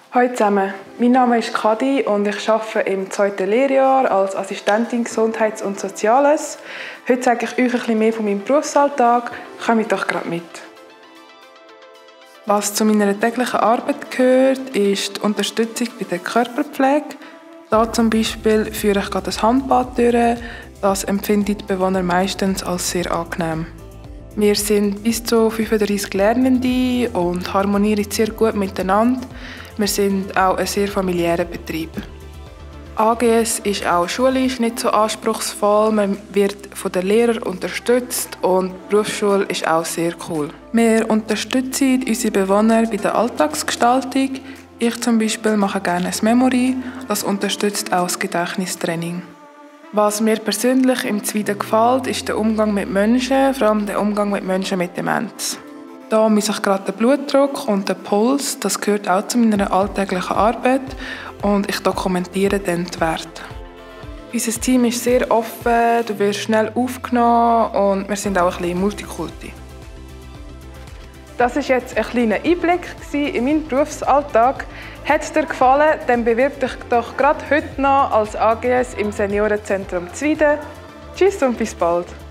Hallo zusammen, mein Name ist Kadi und ich arbeite im 2. Lehrjahr als Assistentin Gesundheits- und Soziales. Heute zeige ich euch ein bisschen mehr von meinem Berufsalltag. Kommt doch gerade mit. Was zu meiner täglichen Arbeit gehört, ist die Unterstützung bei der Körperpflege. Da zum Beispiel führe ich gerade das Handbad durch. Das empfinden die Bewohner meistens als sehr angenehm. Wir sind bis zu 35 Lernende und harmonieren sehr gut miteinander. Wir sind auch ein sehr familiärer Betrieb. AGS ist auch schulisch nicht so anspruchsvoll. Man wird von den Lehrern unterstützt und die Berufsschule ist auch sehr cool. Wir unterstützen unsere Bewohner bei der Alltagsgestaltung. Ich zum Beispiel mache gerne ein Memory. Das unterstützt auch das Gedächtnistraining. Was mir persönlich im Zweiten gefällt, ist der Umgang mit Menschen, vor allem der Umgang mit Menschen mit Demenz. Da misse ich gerade den Blutdruck und den Puls, das gehört auch zu meiner alltäglichen Arbeit und ich dokumentiere dann die Werte. Unser Team ist sehr offen, du wirst schnell aufgenommen und wir sind auch ein bisschen Multikulti. Das war jetzt ein kleiner Einblick in meinen Berufsalltag. Hat es dir gefallen, dann bewirb dich doch gerade heute noch als AGS im Seniorenzentrum Zwieden. Tschüss und bis bald!